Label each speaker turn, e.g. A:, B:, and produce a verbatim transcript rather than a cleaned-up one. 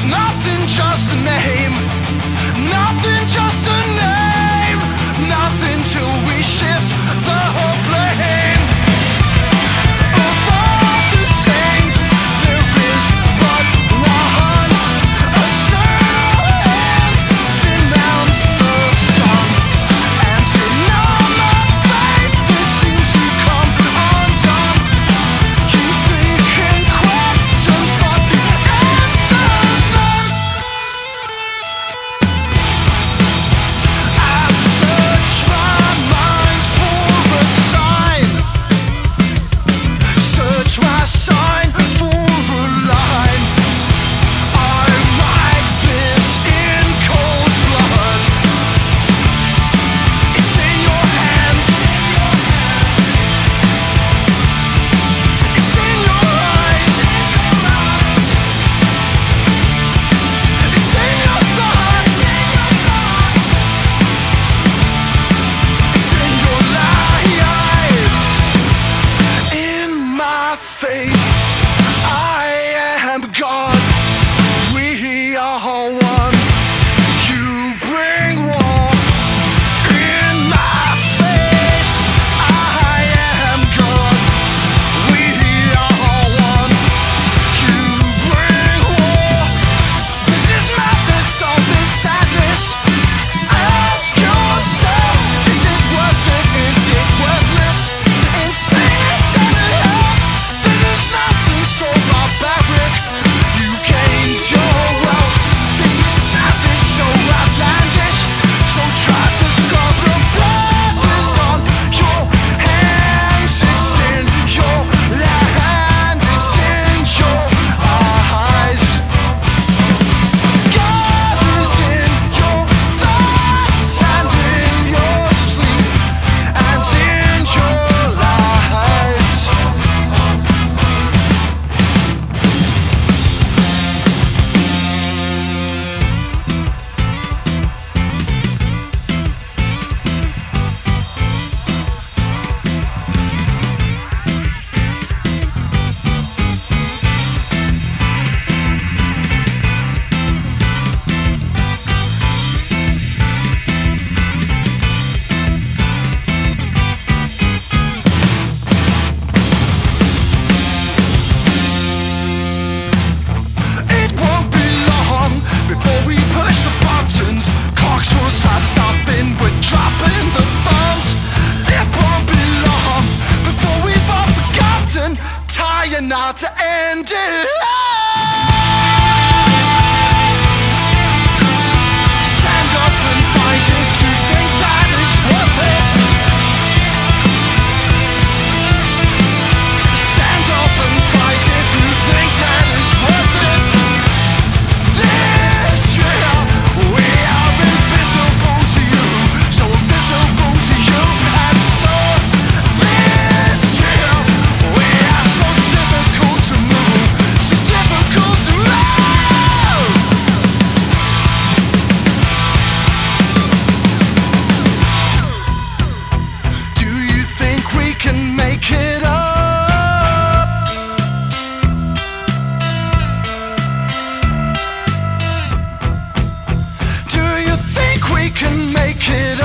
A: nothing, just a name. Nothing, just a name. Nothing till we shift the whole plane. Of all the saints, there is but one. Eternal end surmounts the sun. And in all my faith it seems to come undone. You speak in questions, but the answer's none. I search my mind for a sign. Search my sign for a line. I write this in cold blood. It's in your hands. It's in your eyes. It's in your thoughts. It's in your lives. In my faith, I am God. We are one. You bring war. In my faith, I am God. We are one. You bring war. This is madness, all this sadness. Ask yourself, is it worth it? Is it worthless? Insane is setting. This is nonsense, so barbaric. You gained your wealth. This is savage, so outlandish. So try to scrub the blood is on your hands. It's in your land. It's in your eyes. God is in your thoughts and in your sleep and in your lives. It won't be long before we push the buttons. Clocks will start stopping, we're dropping the bombs. It won't be long before we've all forgotten. Tie a knot to end it all. Stand up and fight if you think that is worth it. Stand up and fight if you think that is worth it. This year we are invisible to you, so invisible to you, and so this year we are so difficult to move, so difficult to move. Do you think we can make it up? Do you think we can make it